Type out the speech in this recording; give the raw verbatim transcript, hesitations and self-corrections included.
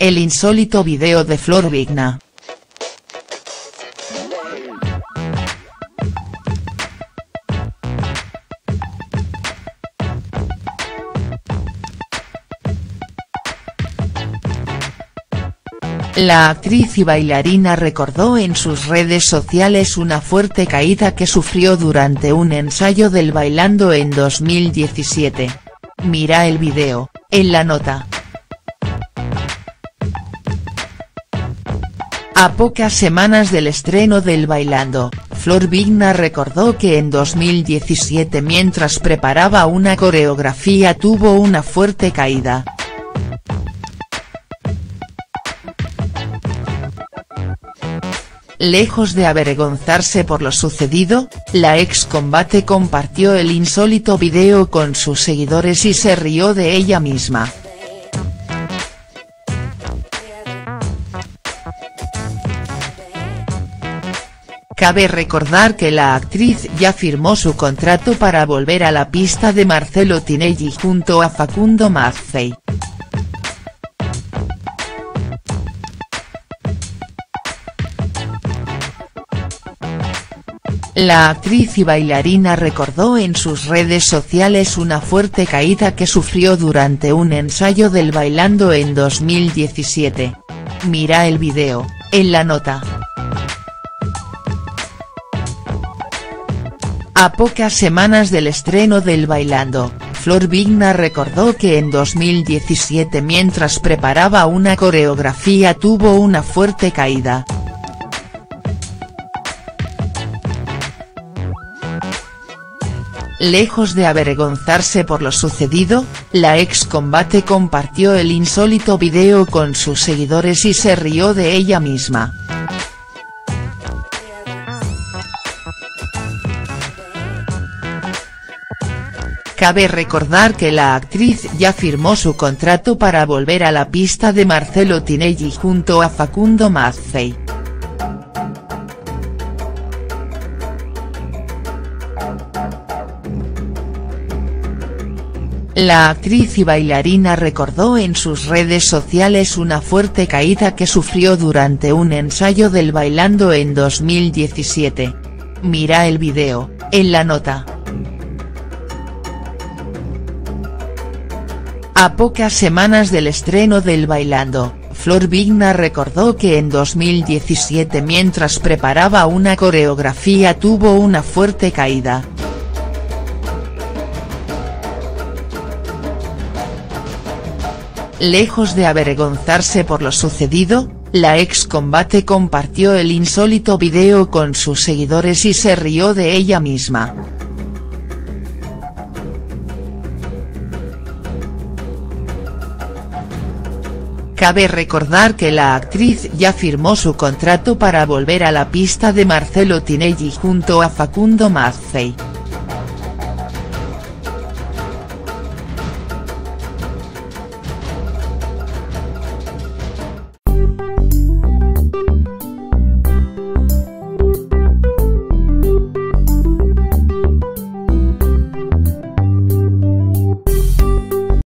el insólito video de Flor Vigna. La actriz y bailarina recordó en sus redes sociales una fuerte caída que sufrió durante un ensayo del Bailando en dos mil diecisiete. Mira el video, en la nota. A pocas semanas del estreno del Bailando, Flor Vigna recordó que en dos mil diecisiete mientras preparaba una coreografía tuvo una fuerte caída. Lejos de avergonzarse por lo sucedido, la ex combate compartió el insólito video con sus seguidores y se rió de ella misma. Cabe recordar que la actriz ya firmó su contrato para volver a la pista de Marcelo Tinelli junto a Facundo Mazzei. La actriz y bailarina recordó en sus redes sociales una fuerte caída que sufrió durante un ensayo del Bailando en dos mil diecisiete. Mira el video, en la nota. A pocas semanas del estreno del Bailando, Flor Vigna recordó que en dos mil diecisiete mientras preparaba una coreografía tuvo una fuerte caída. Lejos de avergonzarse por lo sucedido, la ex combate compartió el insólito video con sus seguidores y se rió de ella misma. Cabe recordar que la actriz ya firmó su contrato para volver a la pista de Marcelo Tinelli junto a Facundo Mazzei. La actriz y bailarina recordó en sus redes sociales una fuerte caída que sufrió durante un ensayo del Bailando en dos mil diecisiete. Mira el video, en la nota. A pocas semanas del estreno del Bailando, Flor Vigna recordó que en dos mil diecisiete mientras preparaba una coreografía tuvo una fuerte caída. Lejos de avergonzarse por lo sucedido, la ex combate compartió el insólito video con sus seguidores y se rió de ella misma. Cabe recordar que la actriz ya firmó su contrato para volver a la pista de Marcelo Tinelli junto a Facundo Mazzei.